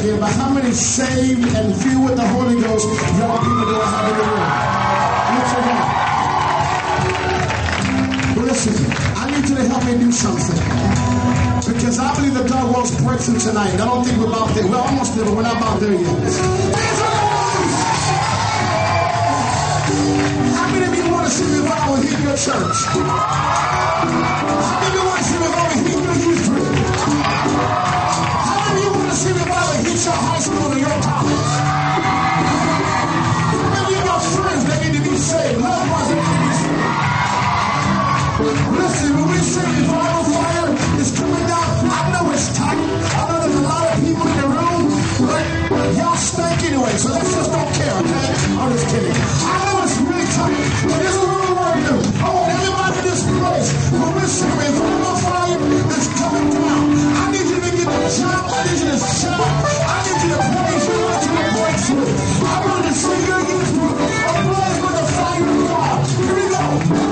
here, but how many saved and filled with the Holy Ghost young people do I have in the room? Lift your hand. But listen, I need you to help me do something. Because I believe that God wants breakthrough tonight. I don't think we're about there. We're almost there, but we're not about there yet. How many of you want to see revival here in your church? How many of you want to see revival here in your youth group? How many of you want to see revival hit your high school or your college? How many of you got friends that need to be saved? Loved ones that need to be saved? Listen, when we say revival fire is coming down, I know it's tight. I know there's a lot of people in the room, but y'all stink anyway, so let's just don't care, okay? I'm just kidding. I know it's really tight, but there's a little work to do. I want everybody in this place, when we say revival fire is coming down, I need you to get the jump, I need you to shout, I need you to praise, I need you to break through. I want to see your youth group ablaze with the fire of God. Here we go.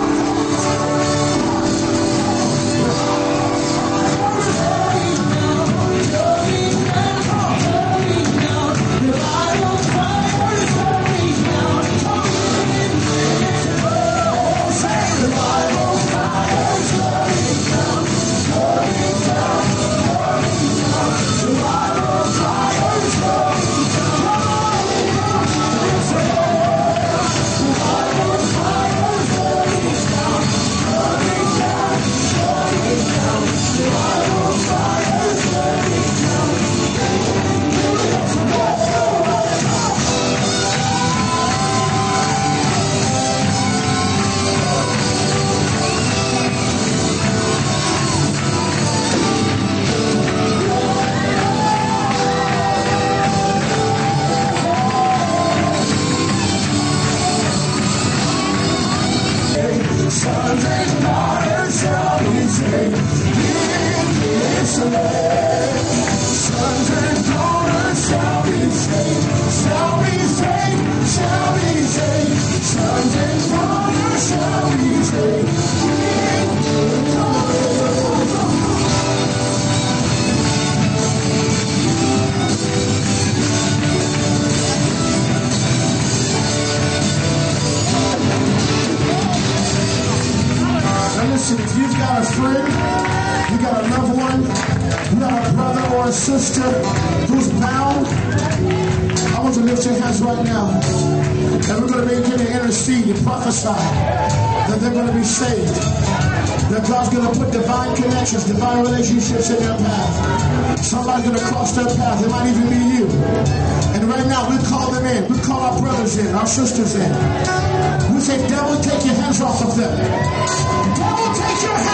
Listen, if you've got a friend, you got a loved one, you got a brother or a sister who's bound, I want you to lift your hands right now. And we're going to begin to intercede and prophesy that they're going to be saved. That God's going to put divine connections, divine relationships in their path. Somebody's going to cross their path. It might even be you. And right now, we call them in. We call our brothers in, our sisters in. We say, devil, take your hands off of them. Devil, take your